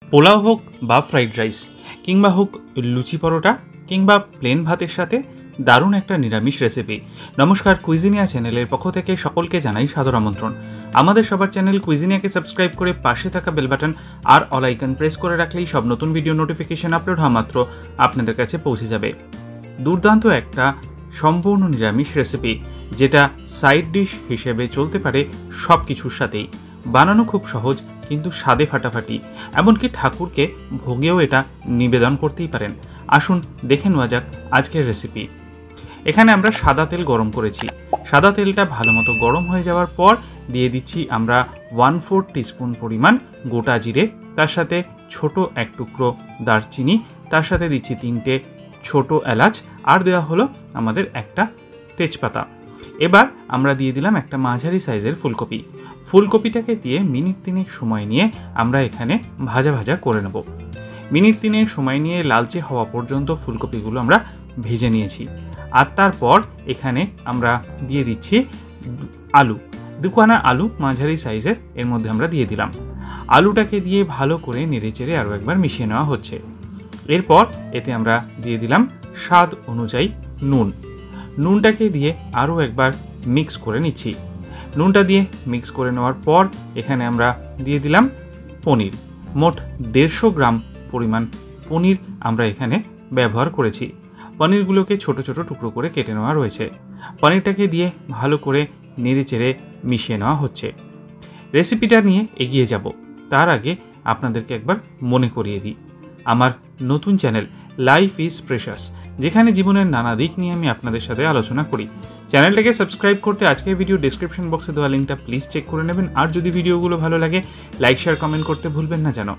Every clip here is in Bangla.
পোলাও হোক বা ফ্রাইড রাইস কিংবা হোক লুচি পরোটা কিংবা প্লেন ভাতের সাথে দারুণ একটা নিরামিষ রেসিপি। নমস্কার, কুইজিনিয়া চ্যানেলের পক্ষ থেকে সকলকে জানাই সাদর আমন্ত্রণ। আমাদের সবার চ্যানেল কুইজিনিয়াকে সাবস্ক্রাইব করে পাশে থাকা বেল বাটন আর অল আইকন প্রেস করে রাখলেই সব নতুন ভিডিও নোটিফিকেশন আপলোড হওয়া মাত্র আপনাদের কাছে পৌঁছে যাবে। দুর্দান্ত একটা সম্পূর্ণ নিরামিষ রেসিপি, যেটা সাইড ডিশ হিসেবে চলতে পারে সব কিছুর সাথেই। বানানো খুব সহজ, কিন্তু স্বাদে ফাটাফাটি। এমনকি ঠাকুরকে ভোগেও এটা নিবেদন করতেই পারেন। আসুন দেখে নেওয়া যাক আজকের রেসিপি। এখানে আমরা সাদা তেল গরম করেছি। সাদা তেলটা ভালো মতো গরম হয়ে যাওয়ার পর দিয়ে দিচ্ছি আমরা 1/4 টিস্পুন পরিমাণ গোটা জিরে, তার সাথে ছোট এক টুকরো দারচিনি, তার সাথে দিচ্ছি 3টে ছোট এলাচ, আর দেওয়া হলো আমাদের একটা তেজপাতা। এবার আমরা দিয়ে দিলাম একটা মাঝারি সাইজের ফুলকপি। ফুলকপিটাকে দিয়ে মিনিট 3 সময় নিয়ে আমরা এখানে ভাজা ভাজা করে নেব। মিনিট 3 সময় নিয়ে লালচে হওয়া পর্যন্ত ফুলকপিগুলো আমরা ভেজে নিয়েছি। আর তারপর এখানে আমরা দিয়ে দিচ্ছি আলু, 2 আলু মাঝারি সাইজের, এর মধ্যে আমরা দিয়ে দিলাম। আলুটাকে দিয়ে ভালো করে নেড়েচেড়ে আরও একবার মিশিয়ে নেওয়া হচ্ছে। এরপর এতে আমরা দিয়ে দিলাম স্বাদ অনুযায়ী নুন। নুনটাকে দিয়ে আরও একবার মিক্স করে নিচ্ছি। নুনটা দিয়ে মিক্স করে নেওয়ার পর এখানে আমরা দিয়ে দিলাম পনির। মোট 150 গ্রাম পরিমাণ পনির আমরা এখানে ব্যবহার করেছি। পনিরগুলোকে ছোট ছোট টুকরো করে কেটে নেওয়া রয়েছে। পনিরটাকে দিয়ে ভালো করে নেড়েচেড়ে মিশিয়ে নেওয়া হচ্ছে। রেসিপিটা নিয়ে এগিয়ে যাব তার আগে আপনাদেরকে একবার মনে করিয়ে দিই, আমার নতুন চ্যানেল লাইফ ইজ প্রেশাস, যেখানে জীবনের নানা দিক নিয়ে আমি আপনাদের সাথে আলোচনা করি। চ্যানেলটাকে সাবস্ক্রাইব করতে আজকের ভিডিও ডেসক্রিপশন বক্সে দেওয়া লিঙ্কটা প্লিজ চেক করে নেবেন। আর যদি ভিডিওগুলো ভালো লাগে লাইক শেয়ার কমেন্ট করতে ভুলবেন না যেন।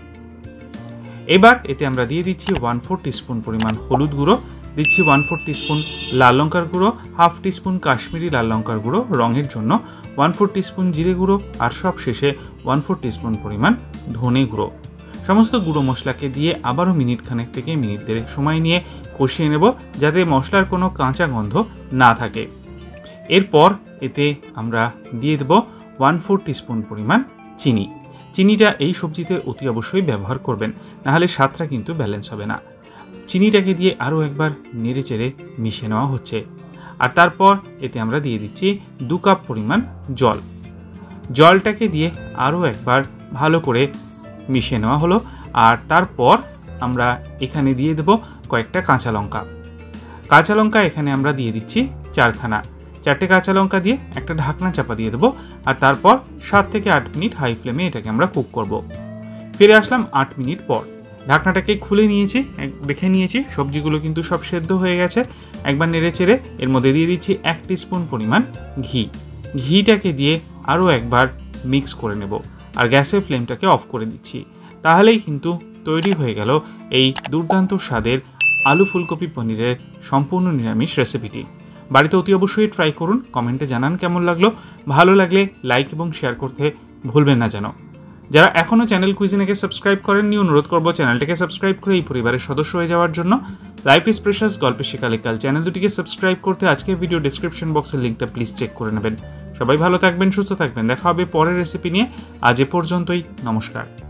এবার এতে আমরা দিয়ে দিচ্ছি 1/4 টিস্পুন পরিমাণ হলুদ গুঁড়ো, দিচ্ছি 1/4 টিস্পুন লাল লঙ্কার গুঁড়ো, 1/2 টিস্পুন কাশ্মীরি লাল লঙ্কার গুঁড়ো রঙের জন্য, 1/4 টিস্পুন জিরে গুঁড়ো, আর সব শেষে 1/4 টিস্পুন পরিমাণ ধনে গুঁড়ো। সমস্ত গুঁড়ো মশলাকে দিয়ে আবারও মিনিট খানেক থেকে মিনিট 1.5 সময় নিয়ে কষিয়ে নেব, যাতে মশলার কোনো কাঁচা গন্ধ না থাকে। এরপর এতে আমরা দিয়ে দেব 1/4 টিস্পুন পরিমাণ চিনি। চিনিটা এই সবজিতে অতি অবশ্যই ব্যবহার করবেন, নাহলে স্বাদটা কিন্তু ব্যালেন্স হবে না। চিনিটাকে দিয়ে আরও একবার নেড়েচেড়ে মিশিয়ে নেওয়া হচ্ছে। আর তারপর এতে আমরা দিয়ে দিচ্ছি 2 কাপ পরিমাণ জল। জলটাকে দিয়ে আরও একবার ভালো করে মিশিয়ে নেওয়া হলো। আর তারপর আমরা এখানে দিয়ে দেব কয়েকটা কাঁচা লঙ্কা। কাঁচা লঙ্কা এখানে আমরা দিয়ে দিচ্ছি 4টে কাঁচা লঙ্কা দিয়ে একটা ঢাকনা চাপা দিয়ে দেবো। আর তারপর 7 থেকে 8 মিনিট হাই ফ্লেমে এটাকে আমরা কুক করব। ফিরে আসলাম 8 মিনিট পর। ঢাকনাটাকে খুলে নিয়েছি, দেখে নিয়েছি সবজিগুলো কিন্তু সব সেদ্ধ হয়ে গেছে। একবার নেড়ে চেড়ে এর মধ্যে দিয়ে দিচ্ছি 1 টিস্পুন পরিমাণ ঘি। ঘিটাকে দিয়ে আরও একবার মিক্স করে নেব, আর গ্যাসের ফ্লেমটাকে অফ করে দিচ্ছি। তাহলেই কিন্তু তৈরি হয়ে গেল এই দুর্দান্ত স্বাদের আলু ফুলকপি পনিরের সম্পূর্ণ নিরামিষ রেসিপিটি। বাড়িতে অতি অবশ্যই ট্রাই করুন, কমেন্টে জানান কেমন লাগলো। ভালো লাগলে লাইক এবং শেয়ার করতে ভুলবেন না যেন। যারা এখনও চ্যানেল কুইজিনাকে সাবস্ক্রাইব করেননি, অনুরোধ করবো চ্যানেলটাকে সাবস্ক্রাইব করে এই পরিবারের সদস্য হয়ে যাওয়ার জন্য। লাইফ ইজ প্রেশাস গল্পের শেখালে কাল চ্যানেল দুটিকে সাবস্ক্রাইব করতে আজকের ভিডিও ডেসক্রিপশন বক্সের লিঙ্কটা প্লিজ চেক করে নেবেন। সবাই ভালো থাকবেন, সুস্থ থাকবেন। দেখা হবে পরের রেসিপি নিয়ে। আজ এ পর্যন্তই, নমস্কার।